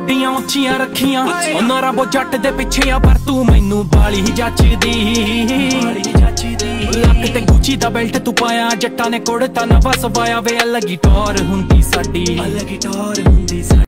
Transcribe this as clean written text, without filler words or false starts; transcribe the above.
ਗੱਡੀਆਂ ਉੱਚੀਆਂ ਰੱਖੀਆਂ ਉਹਨਾਂ ਰੱਬੋ ਜੱਟ ਦੇ ਪਿੱਛੇ ਆ ਪਰ ਤੂੰ ਮੈਨੂੰ ਬਾਲੀ ਜੱਚਦੀ ਲੱਕ ਤੇ ਗੁੱਚੀ ਦਾ ਬੈਲਟ ਤੂੰ ਪਾਇਆ ਜੱਟਾਂ ਨੇ ਕੁੜਤਾ ਨਵਾਂ ਸਵਾਇਆ ਵੇ ਅਲੱਗ ਹੀ ਟੌਰ ਹੁੰਦੀ ਸਾਡੀ